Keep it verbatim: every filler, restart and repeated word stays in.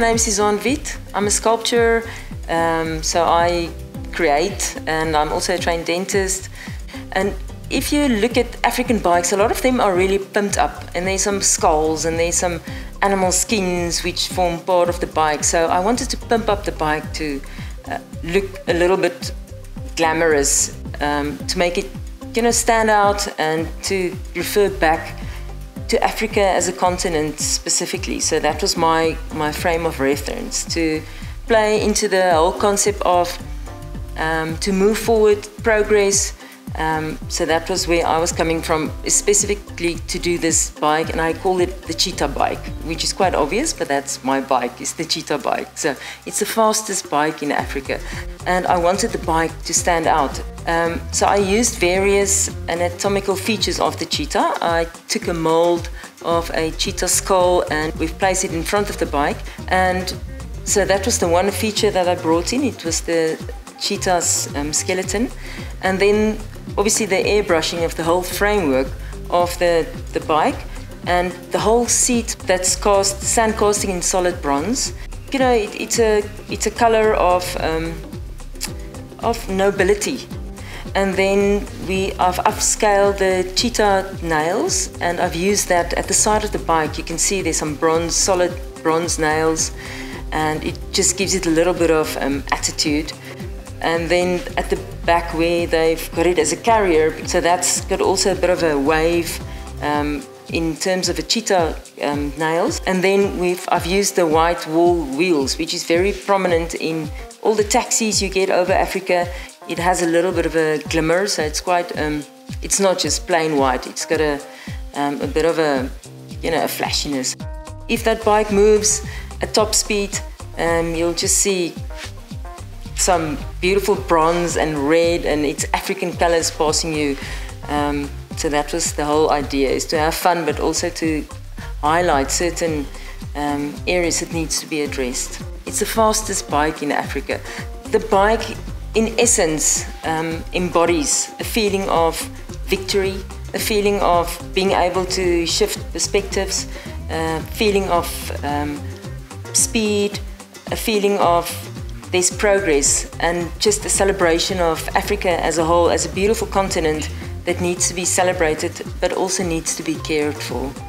name is Izanne Wiid. I'm a sculptor, um, so I create, and I'm also a trained dentist. And if you look at African bikes, a lot of them are really pumped up, and there's some skulls and there's some animal skins which form part of the bike. So I wanted to pump up the bike to uh, look a little bit glamorous, um, to make it, you know, stand out, and to refer back to Africa as a continent specifically. So that was my, my frame of reference, to play into the whole concept of um, to move forward, progress. Um, so that was where I was coming from, specifically to do this bike, and I call it the Cheetah bike, which is quite obvious, but that's my bike, it's the Cheetah bike. So it's the fastest bike in Africa, and I wanted the bike to stand out. Um, so I used various anatomical features of the cheetah. I took a mold of a cheetah skull and we've placed it in front of the bike, and so that was the one feature that I brought in. It was the cheetah's um, skeleton, and then obviously the airbrushing of the whole framework of the, the bike, and the whole seat that's cast, sand casting in solid bronze. You know, it, it's a it's a color of um, of nobility. And then we, I've upscaled the cheetah nails, and I've used that at the side of the bike. You can see there's some bronze, solid bronze nails, and it just gives it a little bit of um, attitude. And then at the back where they've got it as a carrier, so that's got also a bit of a wave um, in terms of a cheetah um, nails. And then we've, I've used the white wool wheels, which is very prominent in all the taxis you get over Africa. It has a little bit of a glimmer, so it's quite, um, it's not just plain white, it's got a, um, a bit of a, you know, a flashiness. If that bike moves at top speed, um, you'll just see some beautiful bronze and red, and it's African colors passing you. Um, so that was the whole idea, is to have fun, but also to highlight certain um, areas that needs to be addressed. It's the fastest bike in Africa. The bike, in essence, um, embodies a feeling of victory, a feeling of being able to shift perspectives, a feeling of um, speed, a feeling of there's progress, and just a celebration of Africa as a whole, as a beautiful continent that needs to be celebrated, but also needs to be cared for.